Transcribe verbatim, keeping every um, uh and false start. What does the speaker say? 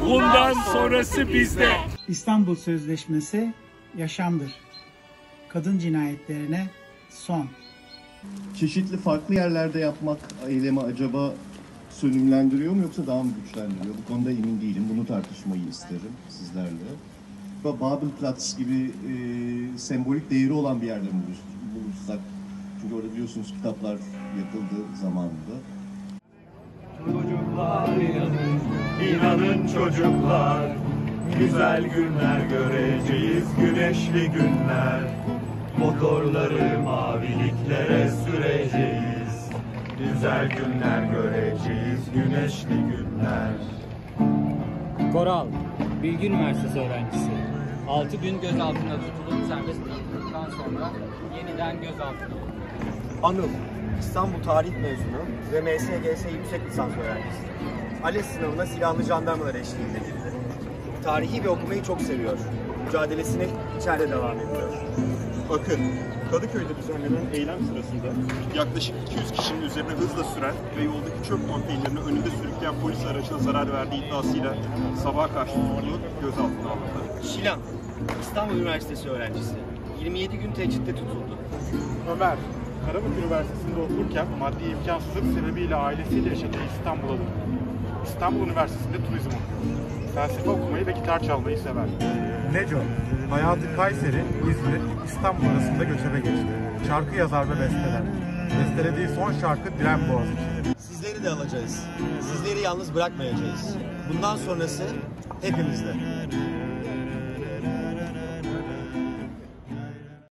bundan sonrası bizde. İstanbul Sözleşmesi yaşamdır. Kadın cinayetlerine son. Çeşitli farklı yerlerde yapmak eylemi acaba sönümlendiriyor mu yoksa daha mı güçlendiriyor? Bu konuda emin değilim. Bunu tartışmayı isterim sizlerle. Babelplatz gibi e, sembolik değeri olan bir yerde mi bulursak? Çünkü orada biliyorsunuz kitaplar yapıldı zamanında. Çocuklar inanın, inanın çocuklar, güzel günler göreceğiz, güneşli günler. Motorları maviliklere süreceğiz, güzel günler göreceğiz, güneşli günler. Koral, Bilgi Üniversitesi öğrencisi. altı gün gözaltında tutulup serbest bırakıldıktan sonra yeniden gözaltına alındı. Anıl, İstanbul Tarih mezunu ve M S G S yüksek lisans öğrencisi. ALES sınavına silahlı jandarmalar eşliğinde girdi. Tarihi ve okumayı çok seviyor. Mücadelesine içeride devam ediyor. Bakın, Kadıköy'de düzenlenen eylem sırasında yaklaşık iki yüz kişinin üzerine hızla süren ve yoldaki çöp konteynerini önünde sürükleyen polis aracına zarar verdiği iddiasıyla sabaha karşı tutuklu gözaltına alındı. Şilan, İstanbul Üniversitesi öğrencisi. yirmi yedi gün tecritte tutuldu. Ömer, Karabük Üniversitesi'nde okurken maddi imkansızlık sebebiyle ailesiyle yaşadığı İstanbul'a döndü. İstanbul Üniversitesi'nde turizm okuyor. Felsefe okumayı ve gitar çalmayı sever. Neco, hayatı Kayseri, İzmir, İstanbul arasında göçebe geçti. Şarkı yazar ve besteler. Bestelediği son şarkı Diren Boğaziçi. Sizleri de alacağız. Sizleri yalnız bırakmayacağız. Bundan sonrası hepimizde.